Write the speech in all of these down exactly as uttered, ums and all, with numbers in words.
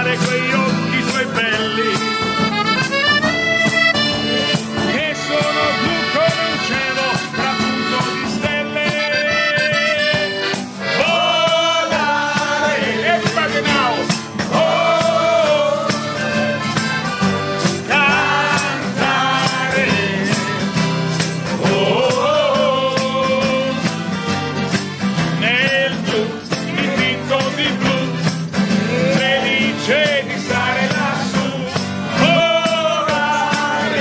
guardare quegli occhi tuoi belli, che sono blu come un cielo trapunto di stelle. Volare, everybody now. Oh, cantare. Oh, nel blu, dipinto di blu, felice di stare lassù. Volare.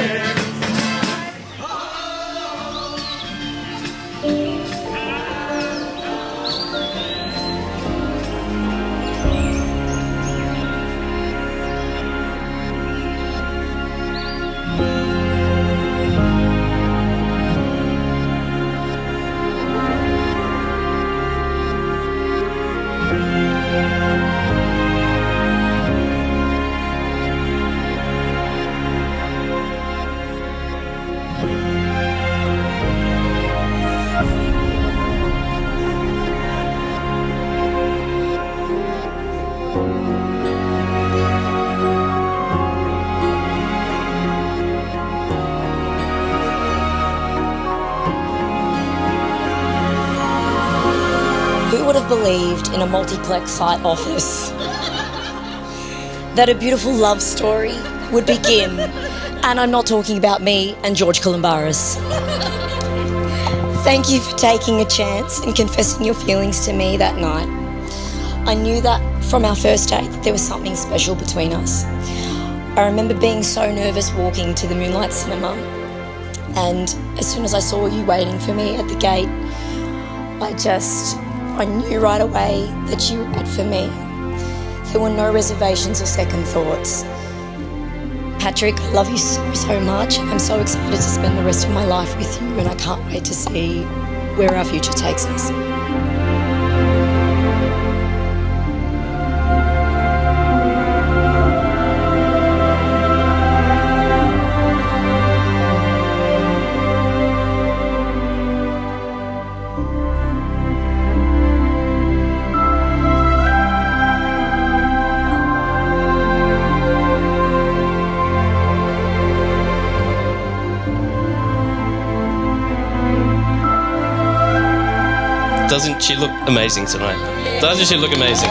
Who would have believed in a multiplex site office that a beautiful love story would begin? And I'm not talking about me and George Columbaris. Thank you for taking a chance and confessing your feelings to me that night. I knew that from our first date that there was something special between us. I remember being so nervous walking to the Moonlight Cinema, and as soon as I saw you waiting for me at the gate, I just, I knew right away that you were right for me. There were no reservations or second thoughts. Patrick, I love you so, so much. I'm so excited to spend the rest of my life with you, and I can't wait to see where our future takes us. Doesn't she look amazing tonight? Doesn't she look amazing?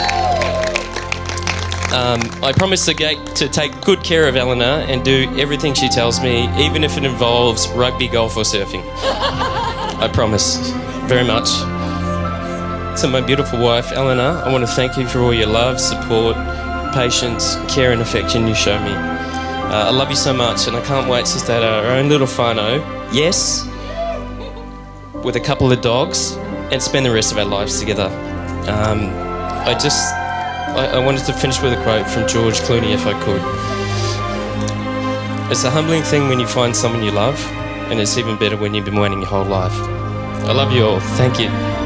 Um, I promise to, get, to take good care of Elena and do everything she tells me, even if it involves rugby, golf or surfing. I promise very much. To my beautiful wife, Elena, I want to thank you for all your love, support, patience, care and affection you show me. Uh, I love you so much, and I can't wait to start our own little whānau, yes, with a couple of dogs, and spend the rest of our lives together. Um, I just, I, I wanted to finish with a quote from George Clooney, if I could. It's a humbling thing when you find someone you love, and it's even better when you've been waiting your whole life. I love you all. Thank you.